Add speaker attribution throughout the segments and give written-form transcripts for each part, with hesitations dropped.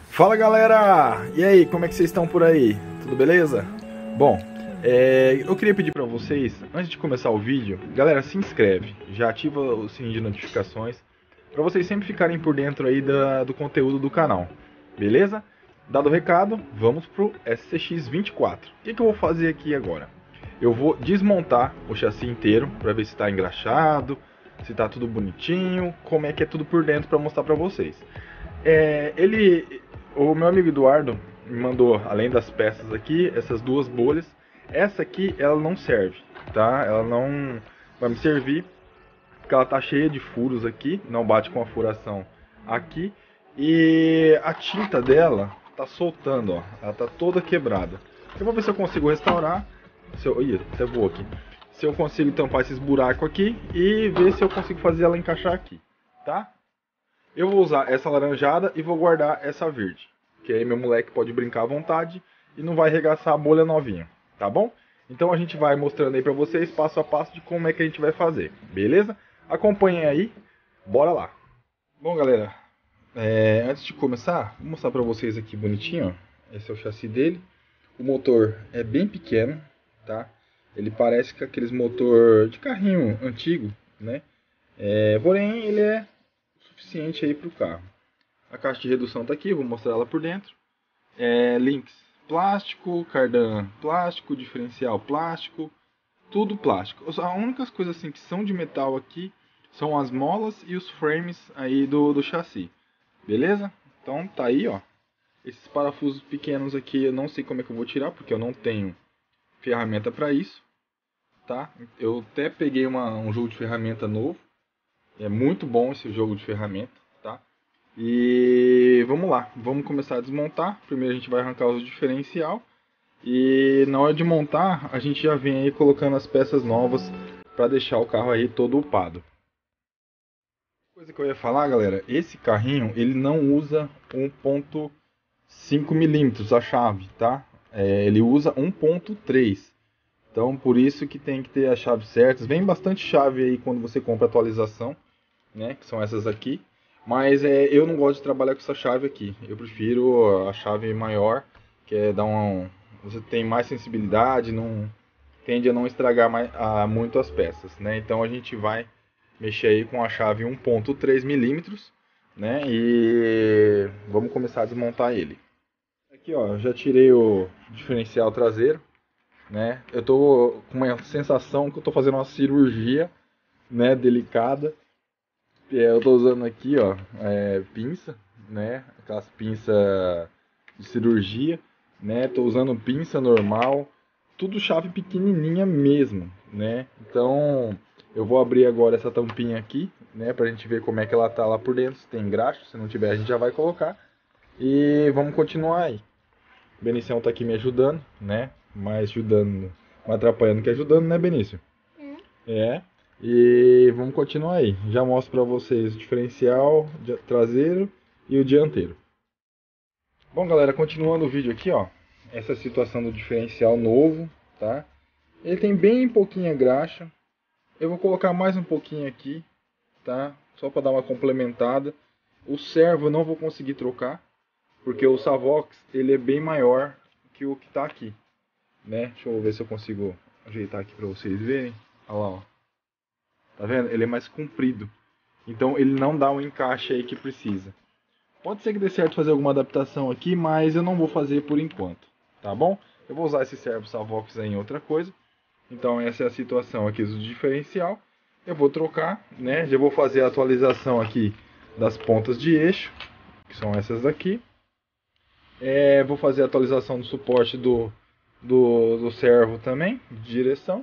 Speaker 1: Fala galera! E aí, como é que vocês estão por aí? Tudo beleza? Bom, eu queria pedir pra vocês, antes de começar o vídeo, galera, se inscreve, já ativa o sininho de notificações, pra vocês sempre ficarem por dentro aí do conteúdo do canal, beleza? Dado o recado, vamos pro SCX-24. O que eu vou fazer aqui agora? Eu vou desmontar o chassi inteiro pra ver se está engraxado, se tá tudo bonitinho, como é que é tudo por dentro pra mostrar pra vocês. O meu amigo Eduardo me mandou, além das peças aqui, essas duas bolhas. Essa aqui, ela não serve, tá? Ela não vai me servir, porque ela tá cheia de furos aqui, não bate com a furação aqui. E a tinta dela tá soltando, ó. Ela tá toda quebrada. Eu vou ver se eu consigo restaurar. Ih, até vou aqui. Se eu consigo tampar esses buracos aqui e ver se eu consigo fazer ela encaixar aqui, tá? Eu vou usar essa laranjada e vou guardar essa verde. Que aí meu moleque pode brincar à vontade e não vai regaçar a bolha novinha, tá bom? Então a gente vai mostrando aí pra vocês passo a passo de como é que a gente vai fazer, beleza? Acompanhem aí, bora lá! Bom galera, antes de começar, vou mostrar pra vocês aqui bonitinho, ó. Esse é o chassi dele. O motor é bem pequeno, tá? Ele parece com aqueles motor de carrinho antigo, né? Porém ele é suficiente aí para o carro. A caixa de redução está aqui, vou mostrar ela por dentro. Links plástico, cardan plástico, diferencial plástico, tudo plástico. As únicas coisas assim que são de metal aqui são as molas e os frames aí do chassi. Beleza? Então tá aí, ó. Esses parafusos pequenos aqui eu não sei como é que eu vou tirar, porque eu não tenho ferramenta para isso, tá? Eu até peguei um jogo de ferramenta novo. É muito bom esse jogo de ferramenta, tá? E vamos lá, vamos começar a desmontar. Primeiro a gente vai arrancar o diferencial. E na hora de montar, a gente já vem aí colocando as peças novas para deixar o carro aí todo upado. Coisa que eu ia falar, galera, esse carrinho ele não usa 1.5 milímetros a chave, tá? Ele usa 1.3. Então por isso que tem que ter as chaves certas. Vem bastante chave aí quando você compra atualização, né? Que são essas aqui. Mas eu não gosto de trabalhar com essa chave aqui. Eu prefiro a chave maior, que você tem mais sensibilidade, não tende a não estragar muito as peças, né? Então a gente vai mexer aí com a chave 1.3 milímetros, né? E vamos começar a desmontar ele. Aqui, ó, já tirei o diferencial traseiro, né? Eu tô com uma sensação que eu tô fazendo uma cirurgia, né, delicada. Eu estou usando aqui, ó, pinça, né? Aquelas pinças de cirurgia, né? Estou usando pinça normal, tudo chave pequenininha mesmo, né? Então, eu vou abrir agora essa tampinha aqui, né? Pra gente ver como é que ela tá lá por dentro, se tem graxa, se não tiver a gente já vai colocar. E vamos continuar aí. O Benicião tá aqui me ajudando, né? Mais ajudando, mais atrapalhando que ajudando, né, Benício? É. E vamos continuar aí. Já mostro para vocês o diferencial traseiro e o dianteiro. Bom, galera, continuando o vídeo aqui, ó. Essa é a situação do diferencial novo, tá? Ele tem bem pouquinha graxa. Eu vou colocar mais um pouquinho aqui, tá? Só para dar uma complementada. O servo eu não vou conseguir trocar, porque o Savox ele é bem maior que o que está aqui, né? Deixa eu ver se eu consigo ajeitar aqui para vocês verem. Olha lá, ó. Tá vendo? Ele é mais comprido. Então ele não dá o encaixe aí que precisa. Pode ser que dê certo fazer alguma adaptação aqui, mas eu não vou fazer por enquanto. Tá bom? Eu vou usar esse servo Savox aí em outra coisa. Então essa é a situação aqui do diferencial. Eu vou trocar, né? Já vou fazer a atualização aqui das pontas de eixo, que são essas daqui. Vou fazer a atualização do suporte do servo também, de direção.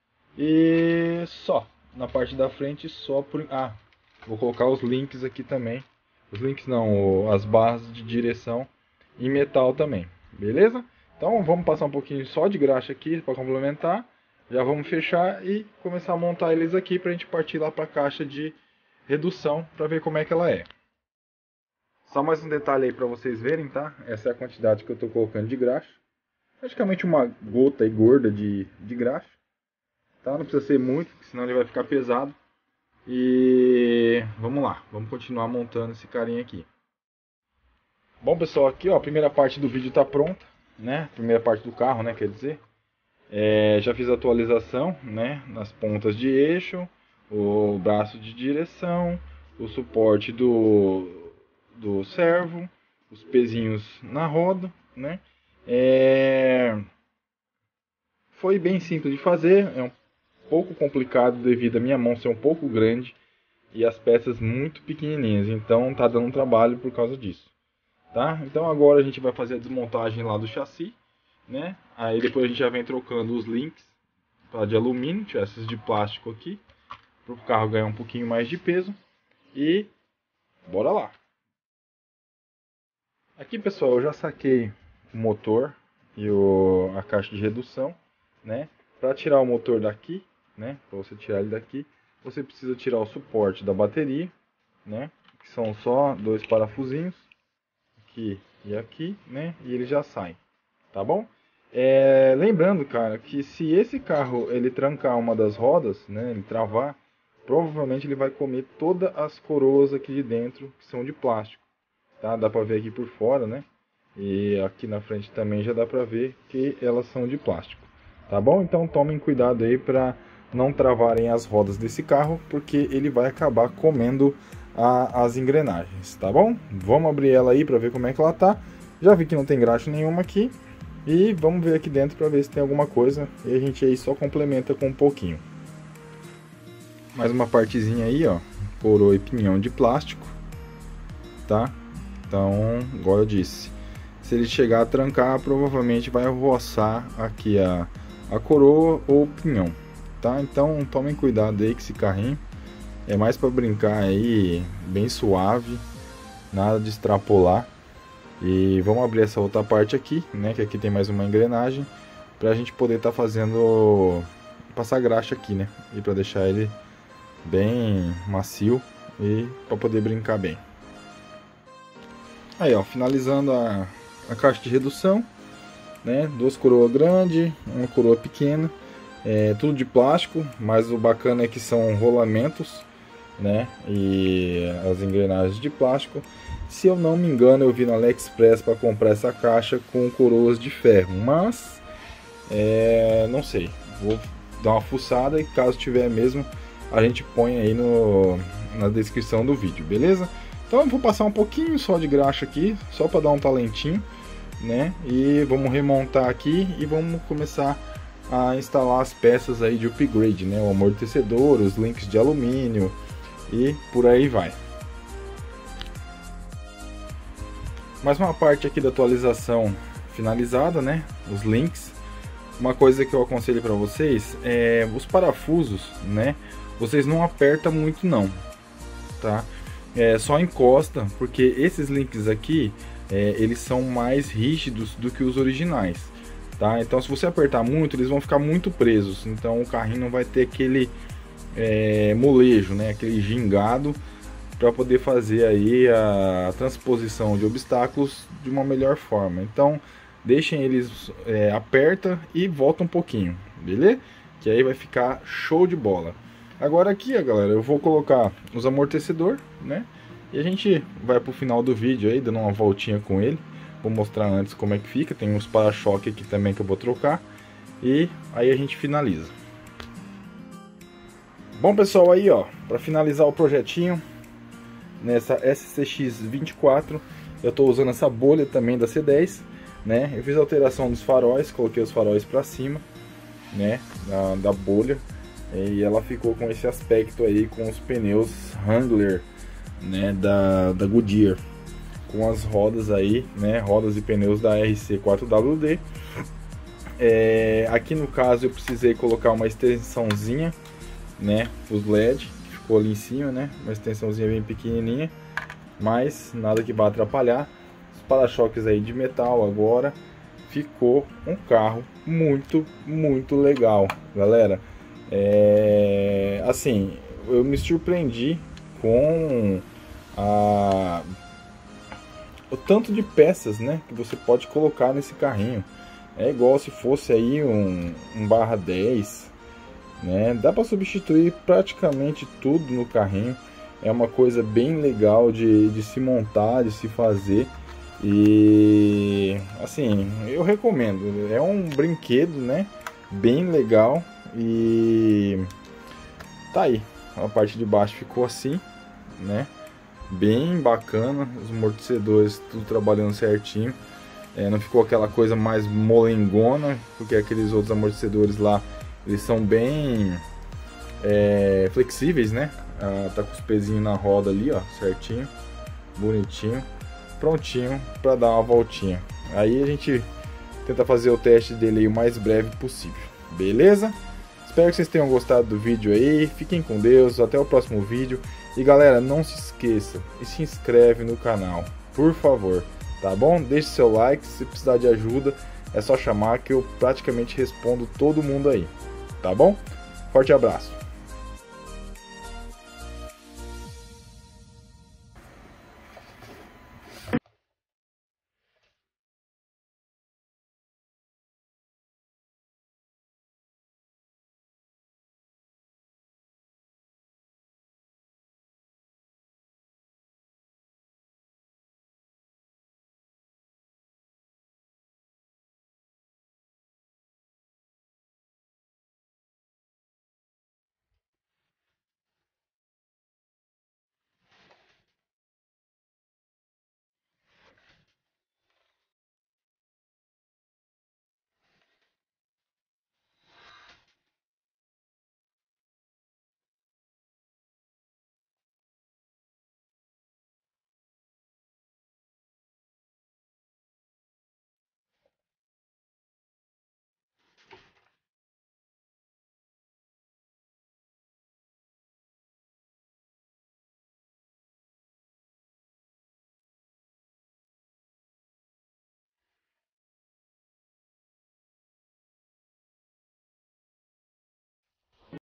Speaker 1: E só. Na parte da frente só por... vou colocar os links aqui também. Os links não, as barras de direção em metal também. Beleza? Então vamos passar um pouquinho só de graxa aqui para complementar. Já vamos fechar e começar a montar eles aqui para a gente partir lá para a caixa de redução para ver como é que ela é. Só mais um detalhe aí para vocês verem, tá? Essa é a quantidade que eu estou colocando de graxa. Praticamente uma gota aí gorda de graxa. Tá? Não precisa ser muito, senão ele vai ficar pesado. E vamos lá, vamos continuar montando esse carinha aqui. Bom, pessoal, aqui ó, a primeira parte do vídeo está pronta, né? Primeira parte do carro, né? Quer dizer, já fiz a atualização, né? Nas pontas de eixo, o braço de direção, o suporte do servo, os pezinhos na roda, né? Foi bem simples de fazer, é um pouco complicado devido à minha mão ser um pouco grande e as peças muito pequenininhas, então tá dando trabalho por causa disso. Tá? Então agora a gente vai fazer a desmontagem lá do chassi, né? Aí depois a gente já vem trocando os links para de alumínio, esses de plástico aqui, para o carro ganhar um pouquinho mais de peso. E bora lá! Aqui, pessoal, eu já saquei o motor e a caixa de redução, né? Para tirar o motor daqui, né? Para você tirar ele daqui, você precisa tirar o suporte da bateria, né? Que são só 2 parafusinhos. Aqui e aqui, né? E ele já sai, tá bom? Lembrando, cara, que se esse carro ele trancar uma das rodas, né? Ele travar, provavelmente ele vai comer todas as coroas aqui de dentro que são de plástico, tá? Dá pra ver aqui por fora, né? E aqui na frente também já dá pra ver que elas são de plástico, tá bom? Então tomem cuidado aí pra não travarem as rodas desse carro, porque ele vai acabar comendo as engrenagens, tá bom? Vamos abrir ela aí para ver como é que ela tá. Já vi que não tem graxa nenhuma aqui. E vamos ver aqui dentro para ver se tem alguma coisa. E a gente aí só complementa com um pouquinho. Mais uma partezinha aí, ó. Coroa e pinhão de plástico. Tá? Então, igual eu disse. Se ele chegar a trancar, provavelmente vai roçar aqui a coroa ou o pinhão. Tá? Então, tomem cuidado aí com esse carrinho. É mais para brincar aí, bem suave, nada de extrapolar. E vamos abrir essa outra parte aqui, né? Que aqui tem mais uma engrenagem, para a gente poder estar passar graxa aqui, né? E para deixar ele bem macio e para poder brincar bem. Aí, ó, finalizando a caixa de redução, né? 2 coroas grandes, uma coroa pequena, tudo de plástico, mas o bacana é que são rolamentos, né? E as engrenagens de plástico. Se eu não me engano, eu vi no AliExpress para comprar essa caixa com coroas de ferro, mas não sei, vou dar uma fuçada e caso tiver mesmo, a gente põe aí na descrição do vídeo, beleza? Então eu vou passar um pouquinho só de graxa aqui, só para dar um talentinho, né? E vamos remontar aqui e vamos começar a instalar as peças aí de upgrade, né? O amortecedor, os links de alumínio e por aí vai. Mais uma parte aqui da atualização finalizada, né? Os links. Uma coisa que eu aconselho para vocês é os parafusos, né? Vocês não apertam muito não, tá? Só encosta, porque esses links aqui eles são mais rígidos do que os originais, tá? Então se você apertar muito, eles vão ficar muito presos. Então o carrinho não vai ter aquele molejo, né? Aquele gingado para poder fazer aí a transposição de obstáculos de uma melhor forma. Então deixem eles aperta e volta um pouquinho, beleza? Que aí vai ficar show de bola. Agora aqui, galera, eu vou colocar os amortecedores, né? E a gente vai pro final do vídeo aí, dando uma voltinha com ele. Vou mostrar antes como é que fica. Tem uns para-choque aqui também que eu vou trocar. E aí a gente finaliza. Bom, pessoal, aí ó, para finalizar o projetinho, nessa SCX24, eu estou usando essa bolha também da C10, né? Eu fiz a alteração dos faróis, coloquei os faróis para cima, né? Da bolha, e ela ficou com esse aspecto aí, com os pneus Wrangler, né? Da Goodyear, com as rodas aí, né? Rodas e pneus da RC4WD. Aqui no caso eu precisei colocar uma extensãozinha, né, os LED, que ficou ali em cima, né, uma extensãozinha bem pequenininha, mas nada que vá atrapalhar. Os para-choques aí de metal. Agora ficou um carro muito legal, galera. Assim, eu me surpreendi com o tanto de peças, né, que você pode colocar nesse carrinho. É igual se fosse aí um 10, né? Dá para substituir praticamente tudo no carrinho. É uma coisa bem legal de se montar, de se fazer. E assim, eu recomendo. É um brinquedo, né? Bem legal. E tá aí. A parte de baixo ficou assim, né? Bem bacana. Os amortecedores tudo trabalhando certinho. Não ficou aquela coisa mais molengona, porque aqueles outros amortecedores lá, eles são bem flexíveis, né? Tá com os pezinhos na roda ali, ó, certinho, bonitinho, prontinho para dar uma voltinha. Aí a gente tenta fazer o teste dele aí o mais breve possível, beleza? Espero que vocês tenham gostado do vídeo aí, fiquem com Deus, até o próximo vídeo. E galera, não se esqueça e se inscreve no canal, por favor, tá bom? Deixe seu like, se precisar de ajuda, é só chamar que eu praticamente respondo todo mundo aí, tá bom? Forte abraço!